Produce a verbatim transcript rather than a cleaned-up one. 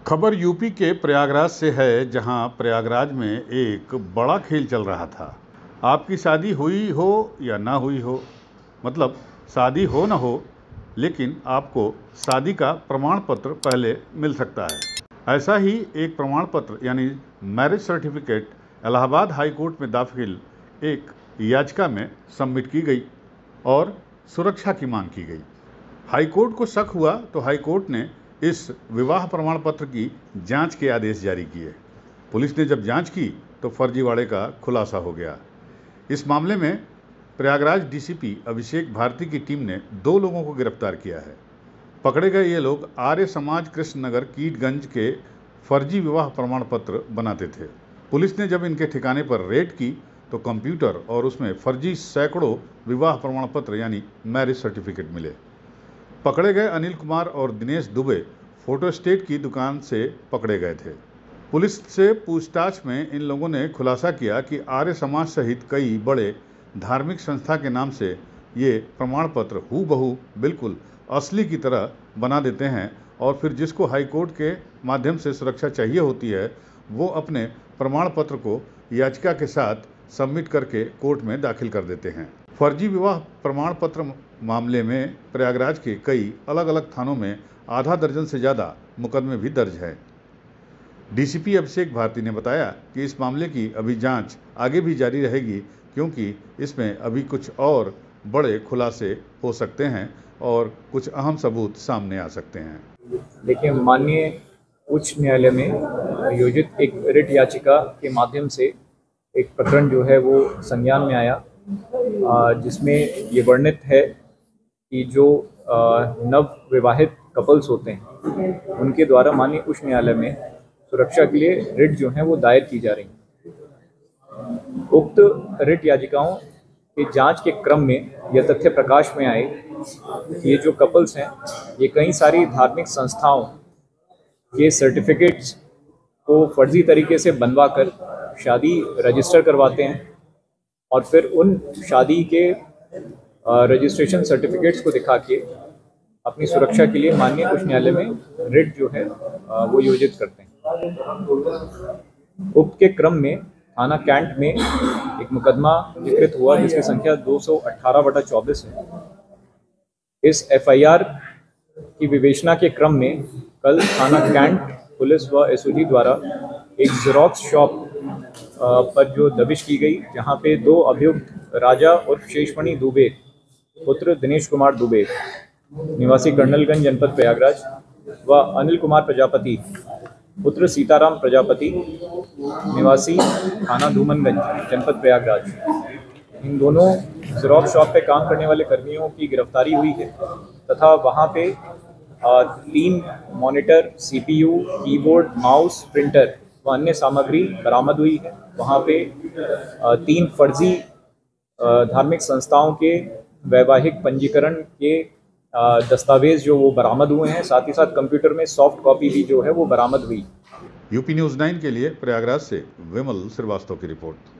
खबर यूपी के प्रयागराज से है, जहां प्रयागराज में एक बड़ा खेल चल रहा था। आपकी शादी हुई हो या ना हुई हो, मतलब शादी हो ना हो, लेकिन आपको शादी का प्रमाण पत्र पहले मिल सकता है। ऐसा ही एक प्रमाण पत्र यानी marriage certificate Allahabad high court में दाखिल एक याचिका में सबमिट की गई और सुरक्षा की मांग की गई। हाई कोर्ट को शक हुआ तो हाई कोर्ट ने इस विवाह प्रमाण पत्र की जांच के आदेश जारी किए। पुलिस ने जब जांच की तो फर्जीवाड़े का खुलासा हो गया। इस मामले में प्रयागराज डीसीपी अभिषेक भारती की टीम ने दो लोगों को गिरफ्तार किया है। पकड़े गए ये लोग आर्य समाज कृष्णनगर कीटगंज के फर्जी विवाह प्रमाण पत्र बनाते थे। पुलिस ने जब इनके ठिकाने पर रेड की तो कंप्यूटर और उसमें फर्जी सैकड़ों विवाह प्रमाण पत्र यानी मैरिज सर्टिफिकेट मिले। पकड़े गए अनिल कुमार और दिनेश दुबे फोटोस्टेट की दुकान से पकड़े गए थे। पुलिस से पूछताछ में इन लोगों ने खुलासा किया कि आर्य समाज सहित कई बड़े धार्मिक संस्था के नाम से ये प्रमाण पत्र हूबहू बिल्कुल असली की तरह बना देते हैं और फिर जिसको हाई कोर्ट के माध्यम से सुरक्षा चाहिए होती है वो अपने प्रमाण पत्र को याचिका के साथ सबमिट करके कोर्ट में दाखिल कर देते हैं। फर्जी विवाह प्रमाण पत्र मामले में प्रयागराज के कई अलग अलग थानों में आधा दर्जन से ज़्यादा मुकदमे भी दर्ज हैं। डीसीपी अभिषेक भारती ने बताया कि इस मामले की अभी जांच आगे भी जारी रहेगी, क्योंकि इसमें अभी कुछ और बड़े खुलासे हो सकते हैं और कुछ अहम सबूत सामने आ सकते हैं। देखिए, माननीय उच्च न्यायालय में आयोजित एक रिट याचिका के माध्यम से एक प्रकरण जो है वो संज्ञान में आया, जिसमें ये वर्णित है कि जो नव विवाहित कपल्स होते हैं उनके द्वारा माननीय उच्च न्यायालय में सुरक्षा के लिए रिट जो है वो दायर की जा रही है। उक्त रिट याचिकाओं के जांच के क्रम में यह तथ्य प्रकाश में आए कि ये जो कपल्स हैं ये कई सारी धार्मिक संस्थाओं के सर्टिफिकेट्स को फर्जी तरीके से बनवा कर शादी रजिस्टर करवाते हैं और फिर उन शादी के रजिस्ट्रेशन सर्टिफिकेट्स को दिखा के अपनी सुरक्षा के लिए माननीय उच्च न्यायालय में रिट जो है वो योजित करते हैं। उक्त के क्रम में थाना कैंट में एक मुकदमा विकृत हुआ जिसकी संख्या दो सौ अठारह बटा चौबीस है। इस एफआईआर की विवेचना के क्रम में कल थाना कैंट पुलिस व एसओजी द्वारा एक ज़ेरॉक्स शॉप पर जो दबिश की गई, जहां पे दो अभियुक्त राजा और शेषमणि दुबे पुत्र दिनेश कुमार दुबे निवासी कर्नलगंज जनपद प्रयागराज व अनिल कुमार प्रजापति पुत्र सीताराम प्रजापति निवासी थाना धूमनगंज जनपद प्रयागराज, इन दोनों ज़ेरॉक्स शॉप पे काम करने वाले कर्मियों की गिरफ्तारी हुई है तथा वहां पे तीन monitor, CPU, keyboard, mouse, printer व अन्य सामग्री बरामद हुई है। वहाँ पे तीन फर्जी धार्मिक संस्थाओं के वैवाहिक पंजीकरण के दस्तावेज जो वो बरामद हुए हैं, साथ ही साथ कंप्यूटर में सॉफ्ट कॉपी भी जो है वो बरामद हुई। यूपी न्यूज़ नाइन के लिए प्रयागराज से विमल श्रीवास्तव की रिपोर्ट।